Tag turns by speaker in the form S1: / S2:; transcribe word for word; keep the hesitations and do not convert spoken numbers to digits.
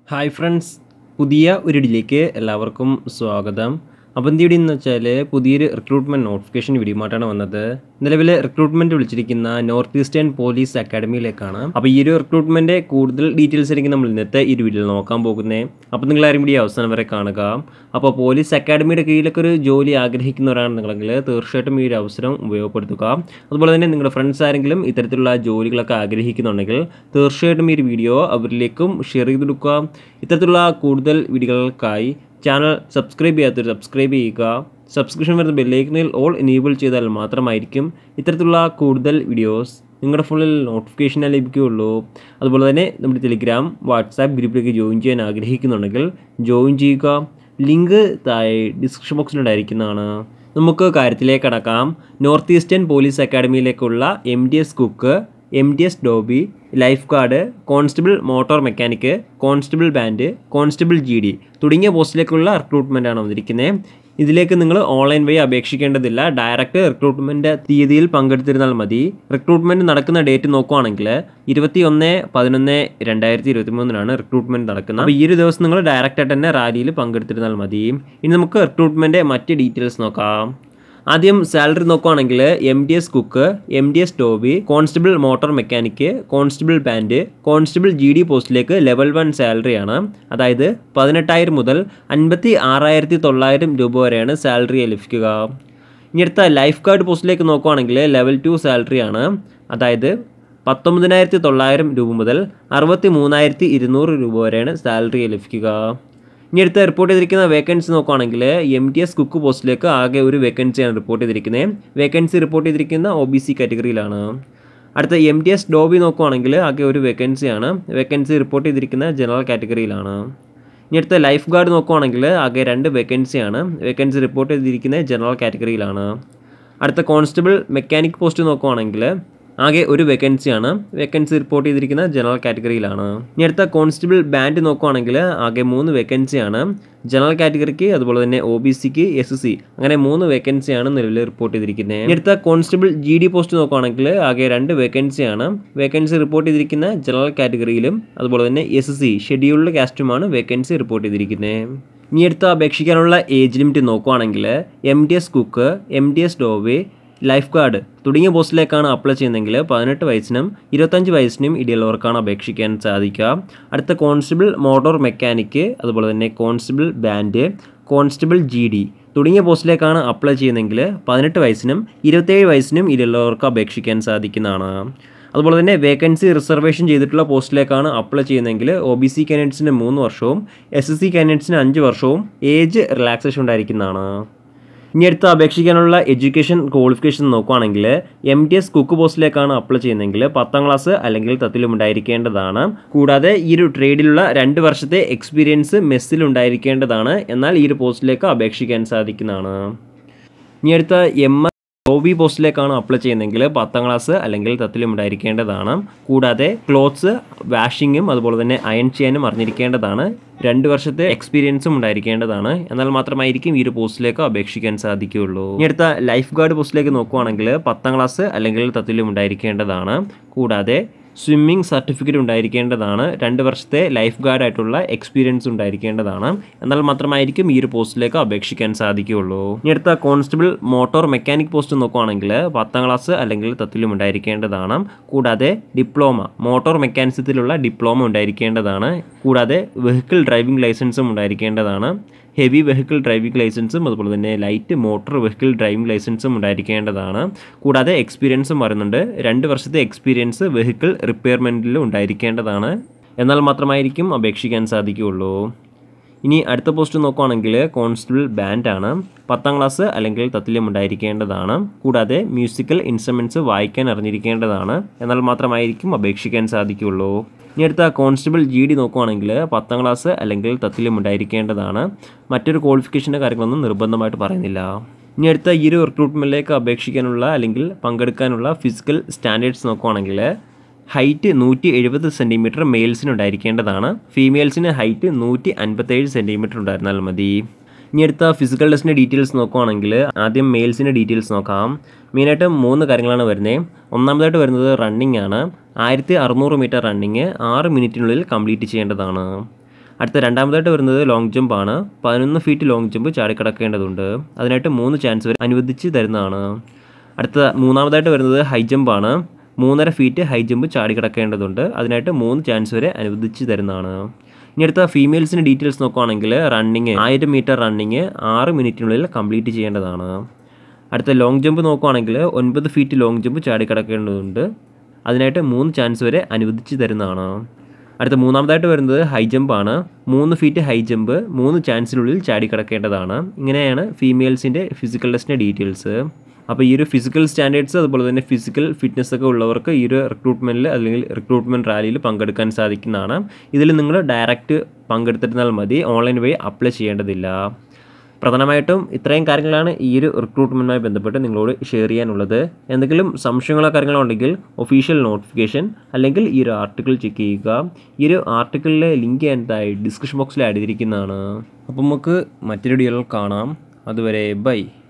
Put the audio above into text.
S1: Hi friends, പുതിയ ഒരു വീഡിയോയിലേക്ക് എല്ലാവർക്കും സ്വാഗതം. അപ്പോൾ എന്ത് വീഡിയോ എന്ന് വെച്ചാൽ പുതിയൊരു റിക്രൂട്ട്മെൻറ്റ് നോട്ടിഫിക്കേഷൻ വീഡിയോമായിട്ടാണ് വന്നത്. നിലവിൽ റിക്രൂട്ട്മെൻറ്റ് വിളിച്ചിരിക്കുന്ന നോർത്ത് ഈസ്റ്റേൺ പോലീസ് അക്കാഡമിയിലേക്കാണ്. അപ്പോൾ ഈ ഒരു റിക്രൂട്ട്മെൻറ്റ് കൂടുതൽ ഡീറ്റെയിൽസ് ആയിരിക്കും നമ്മൾ ഇന്നത്തെ ഈ ഒരു വീഡിയോയിൽ നോക്കാൻ പോകുന്നത്. അപ്പോൾ നിങ്ങളാരും വീഡിയോ അവസാനം വരെ കാണുക. അപ്പോൾ പോലീസ് അക്കാഡമിയുടെ കീഴിലൊക്കെ ഒരു ജോലി ആഗ്രഹിക്കുന്നവരാണ് നിങ്ങളെങ്കിൽ തീർച്ചയായിട്ടും ഈ ഒരു അവസരം ഉപയോഗപ്പെടുത്തുക. അതുപോലെ തന്നെ നിങ്ങളുടെ ഫ്രണ്ട്സ് ആരെങ്കിലും ഇത്തരത്തിലുള്ള ജോലികളൊക്കെ ആഗ്രഹിക്കുന്നുണ്ടെങ്കിൽ തീർച്ചയായിട്ടും ഈ ഒരു വീഡിയോ അവരിലേക്കും ഷെയർ ചെയ്ത് കൊടുക്കുക. ഇത്തരത്തിലുള്ള കൂടുതൽ വീഡിയോകൾക്കായി ചാനൽ സബ്സ്ക്രൈബ് ചെയ്യാത്തവർ സബ്സ്ക്രൈബ് ചെയ്യുക. സബ്സ്ക്രിപ്ഷൻ വരുന്ന ബെല്ലൈക്കനിൽ ഓൾ എനേബിൾ ചെയ്താൽ മാത്രമായിരിക്കും ഇത്തരത്തിലുള്ള കൂടുതൽ വീഡിയോസ് നിങ്ങളുടെ ഫോണിൽ നോട്ടിഫിക്കേഷനായി ലഭിക്കുകയുള്ളൂ. അതുപോലെ തന്നെ നമ്മുടെ ടെലിഗ്രാം വാട്സാപ്പ് ഗ്രൂപ്പിലേക്ക് ജോയിൻ ചെയ്യാൻ ആഗ്രഹിക്കുന്നുണ്ടെങ്കിൽ ജോയിൻ ചെയ്യുക. ലിങ്ക് താഴെ ഡിസ്ക്രിപ്ഷൻ ബോക്സിലുണ്ടായിരിക്കുന്നതാണ്. നമുക്ക് കാര്യത്തിലേക്ക് കടക്കാം. നോർത്ത് ഈസ്റ്റേൺ പോലീസ് അക്കാഡമിയിലേക്കുള്ള M D S cook, M D S dhobi, life guard, constable motor mechanic, constable band, constable G D തുടങ്ങിയ പോസ്റ്റിലേക്കുള്ള റിക്രൂട്ട്മെൻറ്റാണ് വന്നിരിക്കുന്നത്. ഇതിലേക്ക് നിങ്ങൾ ഓൺലൈൻ വഴി അപേക്ഷിക്കേണ്ടതില്ല. ഡയറക്റ്റ് റിക്രൂട്ട്മെൻറ്റ് തീയതിയിൽ പങ്കെടുത്തിരുന്നാൽ മതി. റിക്രൂട്ട്മെൻറ്റ് നടക്കുന്ന ഡേറ്റ് നോക്കുകയാണെങ്കിൽ ഇരുപത്തി ഒന്ന് പതിനൊന്ന് രണ്ടായിരത്തി ഇരുപത്തി മൂന്നിനാണ് റിക്രൂട്ട്മെൻറ്റ് നടക്കുന്നത്. അപ്പോൾ ഈ ഒരു ദിവസം നിങ്ങൾ ഡയറക്റ്റായിട്ട് തന്നെ റാലിയിൽ പങ്കെടുത്തിരുന്നാൽ മതി. ഇനി നമുക്ക് റിക്രൂട്ട്മെൻറ്റ് മറ്റ് ഡീറ്റെയിൽസ് നോക്കാം. ആദ്യം സാലറി നോക്കുകയാണെങ്കിൽ M D S cook, M D S dhobi, constable motor mechanic, constable band, constable G D പോസ്റ്റിലേക്ക് ലെവൽ വൺ സാലറിയാണ്. അതായത് പതിനെട്ടായിരം മുതൽ അൻപത്തി ആറായിരത്തി തൊള്ളായിരം രൂപ വരെയാണ് സാലറി ലഭിക്കുക. ഇനി അടുത്ത ലൈഫ് ഗാർഡ് പോസ്റ്റിലേക്ക് നോക്കുകയാണെങ്കിൽ ലെവൽ ടു സാലറിയാണ്. അതായത് പത്തൊമ്പതിനായിരത്തി തൊള്ളായിരം രൂപ മുതൽ അറുപത്തി മൂന്നായിരത്തി ഇരുന്നൂറ് രൂപ വരെയാണ് സാലറി ലഭിക്കുക. ഇനി അടുത്ത റിപ്പോർട്ട് ചെയ്തിരിക്കുന്ന വേക്കൻസി നോക്കുകയാണെങ്കിൽ എം ടി എസ് കുക്ക് പോസ്റ്റിലേക്ക് ആകെ ഒരു വേക്കൻസിയാണ് റിപ്പോർട്ട് ചെയ്തിരിക്കുന്നത്. വേക്കൻസി റിപ്പോർട്ട് ചെയ്തിരിക്കുന്ന ഒ ബി സി കാറ്റഗറിയിലാണ്. അടുത്ത എം ടി എസ് ഡോബി നോക്കുകയാണെങ്കിൽ ആകെ ഒരു വേക്കൻസിയാണ്. വേക്കൻസി റിപ്പോർട്ട് ചെയ്തിരിക്കുന്ന ജനറൽ കാറ്റഗറിയിലാണ്. ഇനി അടുത്ത ലൈഫ് ഗാർഡ് നോക്കുകയാണെങ്കിൽ ആകെ രണ്ട് വേക്കൻസിയാണ്. വേക്കൻസി റിപ്പോർട്ട് ചെയ്തിരിക്കുന്നത് ജനറൽ കാറ്റഗറിയിലാണ്. അടുത്ത കോൺസ്റ്റബിൾ മെക്കാനിക് പോസ്റ്റ് നോക്കുകയാണെങ്കിൽ ആകെ ഒരു വേക്കൻസിയാണ്. വേക്കൻസി റിപ്പോർട്ട് ചെയ്തിരിക്കുന്ന ജനറൽ കാറ്റഗറിയിലാണ്. ഇനി അടുത്ത കോൺസ്റ്റബിൾ ബാൻഡ് നോക്കുകയാണെങ്കിൽ ആകെ മൂന്ന് വേക്കൻസിയാണ്. ജനറൽ കാറ്റഗറിക്ക് അതുപോലെ തന്നെ ഒ ബി സിക്ക് എസ് സി അങ്ങനെ മൂന്ന് വേക്കൻസിയാണ് നിലവിൽ റിപ്പോർട്ട് ചെയ്തിരിക്കുന്നത്. ഇനി അടുത്ത കോൺസ്റ്റബിൾ ജി ഡി പോസ്റ്റ് നോക്കുകയാണെങ്കിൽ ആകെ രണ്ട് വേക്കൻസിയാണ്. വേക്കൻസി റിപ്പോർട്ട് ചെയ്തിരിക്കുന്ന ജനറൽ കാറ്റഗറിയിലും അതുപോലെ തന്നെ എസ് സി ഷെഡ്യൂൾഡ് കാസ്റ്റുമാണ് വേക്കൻസി റിപ്പോർട്ട് ചെയ്തിരിക്കുന്നത്. ഇനി അടുത്ത അപേക്ഷിക്കാനുള്ള ഏജ് ലിമിറ്റ് നോക്കുകയാണെങ്കിൽ M D S cook, M D S dhobi, life guard തുടങ്ങിയ പോസ്റ്റിലേക്കാണ് അപ്ലൈ ചെയ്യുന്നതെങ്കിൽ പതിനെട്ട് വയസ്സിനും ഇരുപത്തഞ്ച് വയസ്സിനും ഇടയിലുള്ളവർക്കാണ് അപേക്ഷിക്കാൻ സാധിക്കുക. അടുത്ത കോൺസ്റ്റബിൾ മോട്ടോർ മെക്കാനിക്ക്, അതുപോലെ തന്നെ constable band, constable G D തുടങ്ങിയ പോസ്റ്റിലേക്കാണ് അപ്ലൈ ചെയ്യുന്നതെങ്കിൽ പതിനെട്ട് വയസ്സിനും ഇരുപത്തേഴ് വയസ്സിനും ഇടയിലുള്ളവർക്ക് അപേക്ഷിക്കാൻ സാധിക്കുന്നതാണ്. അതുപോലെ തന്നെ വേക്കൻസി റിസർവേഷൻ ചെയ്തിട്ടുള്ള പോസ്റ്റിലേക്കാണ് അപ്ലൈ ചെയ്യുന്നതെങ്കിൽ ഒ ബി സി കാൻഡിഡേറ്റ്സിന് മൂന്ന് വർഷവും എസ് എസ് സി കാൻഡിഡേറ്റ്സിന് അഞ്ച് വർഷവും ഏജ് റിലാക്സേഷൻ ഉണ്ടായിരിക്കുന്നതാണ്. ഇനി അടുത്ത് അപേക്ഷിക്കാനുള്ള എഡ്യൂക്കേഷൻ ക്വാളിഫിക്കേഷൻ നോക്കുകയാണെങ്കിൽ എം ടി എസ് കുക്ക് പോസ്റ്റിലേക്കാണ് അപ്ലൈ ചെയ്യുന്നതെങ്കിൽ പത്താം ക്ലാസ് അല്ലെങ്കിൽ തത്തിലും ഉണ്ടായിരിക്കേണ്ടതാണ്. കൂടാതെ ഈ ഒരു ട്രേഡിലുള്ള രണ്ട് വർഷത്തെ എക്സ്പീരിയൻസ് മെസ്സിൽ ഉണ്ടായിരിക്കേണ്ടതാണ്. എന്നാൽ ഈ ഒരു പോസ്റ്റിലേക്ക് അപേക്ഷിക്കാൻ സാധിക്കുന്നതാണ്. ഇനി അടുത്ത എം ഒ ബി പോസ്റ്റിലേക്കാണ് അപ്ലൈ ചെയ്യുന്നതെങ്കിൽ പത്താം ക്ലാസ് അല്ലെങ്കിൽ തത്തിലും ഉണ്ടായിരിക്കേണ്ടതാണ്. കൂടാതെ ക്ലോത്ത്സ് വാഷിങ്ങും അതുപോലെ തന്നെ അയൺ ചെയ്യാനും അറിഞ്ഞിരിക്കേണ്ടതാണ്. രണ്ട് വർഷത്തെ എക്സ്പീരിയൻസും ഉണ്ടായിരിക്കേണ്ടതാണ്. എന്നാൽ മാത്രമായിരിക്കും ഈ ഒരു പോസ്റ്റിലേക്ക് അപേക്ഷിക്കാൻ സാധിക്കുകയുള്ളൂ. ഇനി അടുത്ത ലൈഫ് ഗാർഡ് പോസ്റ്റിലേക്ക് നോക്കുകയാണെങ്കിൽ പത്താം ക്ലാസ് അല്ലെങ്കിൽ തത്തിലും ഉണ്ടായിരിക്കേണ്ടതാണ്. കൂടാതെ സ്വിമ്മിംഗ് സർട്ടിഫിക്കറ്റ് ഉണ്ടായിരിക്കേണ്ടതാണ്. രണ്ട് വർഷത്തെ ലൈഫ് ഗാർഡായിട്ടുള്ള എക്സ്പീരിയൻസ് ഉണ്ടായിരിക്കേണ്ടതാണ്. എന്നാൽ മാത്രമായിരിക്കും ഈ ഒരു പോസ്റ്റിലേക്ക് അപേക്ഷിക്കാൻ സാധിക്കുകയുള്ളൂ. ഇനി അടുത്ത കോൺസ്റ്റബിൾ മോട്ടോർ മെക്കാനിക് പോസ്റ്റ് നോക്കുകയാണെങ്കിൽ പത്താം ക്ലാസ് അല്ലെങ്കിൽ തത്തിലും ഉണ്ടായിരിക്കേണ്ടതാണ്. കൂടാതെ ഡിപ്ലോമ മോട്ടോർ മെക്കാനിസത്തിലുള്ള ഡിപ്ലോമ ഉണ്ടായിരിക്കേണ്ടതാണ്. കൂടാതെ വെഹിക്കിൾ ഡ്രൈവിംഗ് ലൈസൻസും ഉണ്ടായിരിക്കേണ്ടതാണ്. ഹെവി വെഹിക്കിൾ ഡ്രൈവിംഗ് ലൈസൻസും അതുപോലെ തന്നെ ലൈറ്റ് മോട്ടോർ വെഹിക്കിൾ ഡ്രൈവിംഗ് ലൈസൻസും ഉണ്ടായിരിക്കേണ്ടതാണ്. കൂടാതെ എക്സ്പീരിയൻസും പറയുന്നുണ്ട്. രണ്ട് വർഷത്തെ എക്സ്പീരിയൻസ് വെഹിക്കിൾ റിപ്പയർമെൻറ്റിലും ഉണ്ടായിരിക്കേണ്ടതാണ്. എന്നാൽ മാത്രമായിരിക്കും അപേക്ഷിക്കാൻ സാധിക്കുകയുള്ളൂ. ഇനി അടുത്ത പോസ്റ്റ് നോക്കുകയാണെങ്കിൽ കോൺസ്റ്റബിൾ ബാൻഡാണ്. പത്താം ക്ലാസ് അല്ലെങ്കിൽ തത്തുല്യം ഉണ്ടായിരിക്കേണ്ടതാണ്. കൂടാതെ മ്യൂസിക്കൽ ഇൻസ്ട്രുമെൻറ്റ്സ് വായിക്കാൻ അറിഞ്ഞിരിക്കേണ്ടതാണ്. എന്നാൽ മാത്രമായിരിക്കും അപേക്ഷിക്കാൻ സാധിക്കുകയുള്ളൂ. ഇനി അടുത്ത കോൺസ്റ്റബിൾ ജി ഡി നോക്കുകയാണെങ്കിൽ പത്താം ക്ലാസ് അല്ലെങ്കിൽ തത്തുല്യം ഉണ്ടായിരിക്കേണ്ടതാണ്. മറ്റൊരു ക്വാളിഫിക്കേഷൻ്റെ കാര്യങ്ങളൊന്നും നിർബന്ധമായിട്ട് പറയുന്നില്ല. ഇനി അടുത്ത ഈ ഒരു റിക്രൂട്ട്മെൻറ്റിലേക്ക് അപേക്ഷിക്കാനുള്ള അല്ലെങ്കിൽ പങ്കെടുക്കാനുള്ള ഫിസിക്കൽ സ്റ്റാൻഡേർഡ്സ് നോക്കുകയാണെങ്കിൽ ഹൈറ്റ് നൂറ്റി എഴുപത് സെൻറ്റിമീറ്റർ മെയിൽസിന് ഉണ്ടായിരിക്കേണ്ടതാണ്. ഫീമെയിൽസിന് ഹൈറ്റ് നൂറ്റി അൻപത്തേഴ് സെൻറ്റിമീറ്റർ ഉണ്ടായിരുന്നാൽ മതി. ഇനി അടുത്ത ഫിസിക്കൽ ടെസ്റ്റിൻ്റെ ഡീറ്റെയിൽസ് നോക്കുകയാണെങ്കിൽ ആദ്യം മെയിൽസിൻ്റെ ഡീറ്റെയിൽസ് നോക്കാം. മെയിനായിട്ട് മൂന്ന് കാര്യങ്ങളാണ് വരുന്നത്. ഒന്നാമതായിട്ട് വരുന്നത് റണ്ണിങ് ആണ്. ആയിരത്തി അറുന്നൂറ് മീറ്റർ റണ്ണിങ് ആറ് മിനിറ്റിനുള്ളിൽ കംപ്ലീറ്റ് ചെയ്യേണ്ടതാണ്. അടുത്ത രണ്ടാമതായിട്ട് വരുന്നത് ലോങ് ജമ്പ് ആണ്. പതിനൊന്ന് ഫീറ്റ് ലോങ് ജമ്പ് ചാടിക്കടക്കേണ്ടതുണ്ട്. അതിനായിട്ട് മൂന്ന് ചാൻസ് വരെ അനുവദിച്ച് തരുന്നതാണ്. അടുത്ത മൂന്നാമതായിട്ട് വരുന്നത് ഹൈ ജമ്പ് ആണ്. മൂന്നര ഫീറ്റ് ഹൈ ജമ്പ് ചാടിക്കടക്കേണ്ടതുണ്ട്. അതിനായിട്ട് മൂന്ന് ചാൻസ് വരെ അനുവദിച്ച് തരുന്നതാണ്. ഇനി അടുത്ത ഫീമെയിൽസിന് ഡീറ്റെയിൽസ് നോക്കുകയാണെങ്കിൽ റണ്ണിങ് ആയിരം മീറ്റർ റണ്ണിങ് ആറ് മിനിറ്റിനുള്ളിൽ കംപ്ലീറ്റ് ചെയ്യേണ്ടതാണ്. അടുത്ത ലോങ് ജമ്പ് നോക്കുകയാണെങ്കിൽ ഒൻപത് ഫീറ്റ് ലോങ് ജമ്പ് ചാടിക്കടക്കേണ്ടതുണ്ട്. അതിനായിട്ട് മൂന്ന് ചാൻസ് വരെ അനുവദിച്ച് തരുന്നതാണ്. അടുത്ത മൂന്നാമതായിട്ട് വരുന്നത് ഹൈ ജമ്പ് ആണ്. മൂന്ന് ഫീറ്റ് ഹൈ ജമ്പ് മൂന്ന് ചാൻസിനുള്ളിൽ ചാടിക്കടക്കേണ്ടതാണ്. ഇങ്ങനെയാണ് ഫീമെയിൽസിൻ്റെ ഫിസിക്കൽ ടെസ്റ്റിൻ്റെ ഡീറ്റെയിൽസ്. അപ്പോൾ ഈ ഒരു ഫിസിക്കൽ സ്റ്റാൻഡേർഡ്സ് അതുപോലെ തന്നെ ഫിസിക്കൽ ഫിറ്റ്നസ് ഒക്കെ ഉള്ളവർക്ക് ഈ ഒരു റിക്രൂട്ട്മെൻറ്റിൽ അല്ലെങ്കിൽ റിക്രൂട്ട്മെൻറ്റ് റാലിയിൽ പങ്കെടുക്കാൻ സാധിക്കുന്നതാണ്. ഇതിൽ നിങ്ങൾ ഡയറക്റ്റ് പങ്കെടുത്തിരുന്നാൽ മതി, ഓൺലൈൻ വഴി അപ്ലൈ ചെയ്യേണ്ടതില്ല. പ്രധാനമായിട്ടും ഇത്രയും കാര്യങ്ങളാണ് ഈ ഒരു റിക്രൂട്ട്മെൻറ്റുമായി ബന്ധപ്പെട്ട് നിങ്ങളോട് ഷെയർ ചെയ്യാനുള്ളത്. എന്തെങ്കിലും സംശയങ്ങളോ കാര്യങ്ങളോ ഉണ്ടെങ്കിൽ ഒഫീഷ്യൽ നോട്ടിഫിക്കേഷൻ അല്ലെങ്കിൽ ഈ ഒരു ആർട്ടിക്കിൾ ചെക്ക് ചെയ്യുക. ഈ ഒരു ആർട്ടിക്കിളിലെ ലിങ്ക് എന്തായി ഡിസ്ക്രിപ്ഷൻ ബോക്സിൽ ആഡ് ചെയ്തിരിക്കുന്നതാണ്. അപ്പോൾ നമുക്ക് മറ്റൊരു വീഡിയോയിൽ കാണാം. അതുവരെ ബൈ.